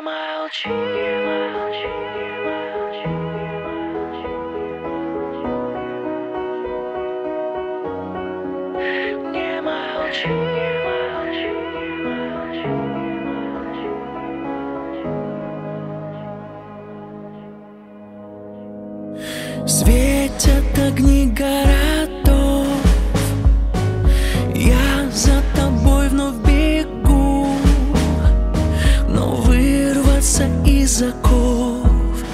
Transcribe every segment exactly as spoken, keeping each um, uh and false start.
Не молчи, не молчи, не молчи, не молчи, не молчи, не молчи, не молчи. Светят огни городов, я за тобой вновь бегу, но вырваться из оков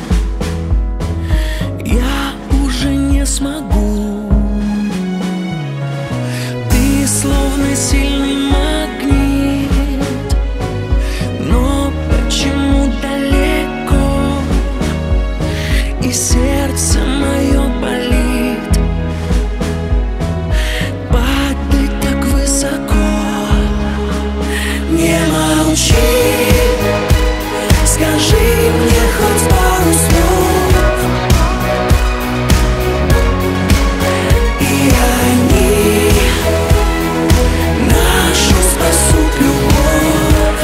я уже не смогу. Ты словно сильный магнит, но почему далеко, и сердце мое болит. Падай так высоко, не молчи. Скажи мне хоть пару слов, и они нашу спасут любовь.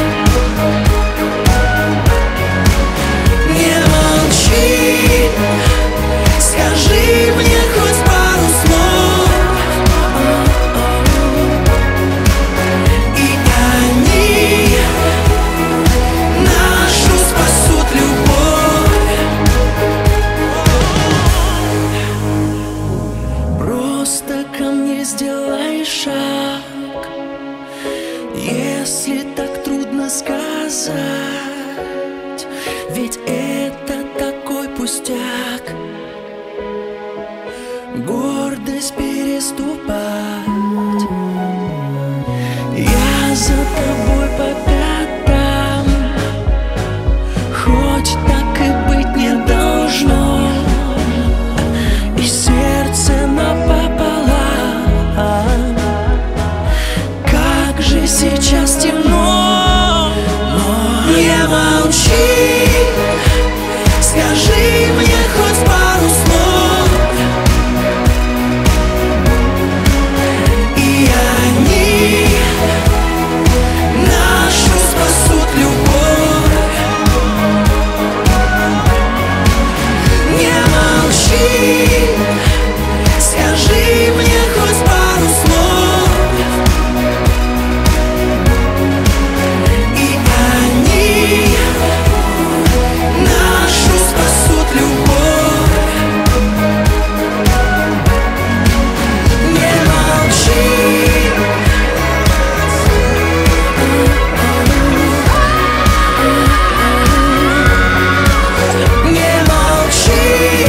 Не молчи, скажи мне хоть пару слов, и они нашу спасут любовь. Просто ко мне сделай шаг, если так трудно сказать, ведь это такой пустяк. Гордость переступать, я за тобой по пятам, хоть так и быть не должно, и сердце напополам. Как же сейчас темно, но не молчи, скажи мне хоть пару слов, и они нашу спасут любовь. Не молчи, скажи мне хоть пару слов, и они нашу спасут любовь. Не молчи. Не молчи.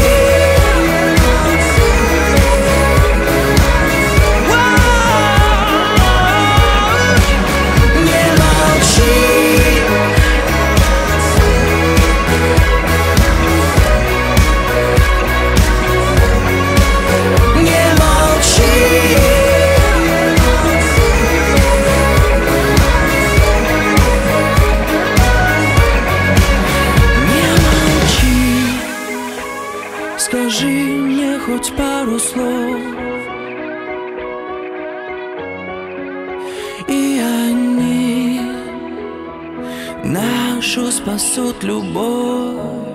Не молчи. Не молчи. Не молчи, скажи мне хоть пару слов, и они нашу спасут любовь.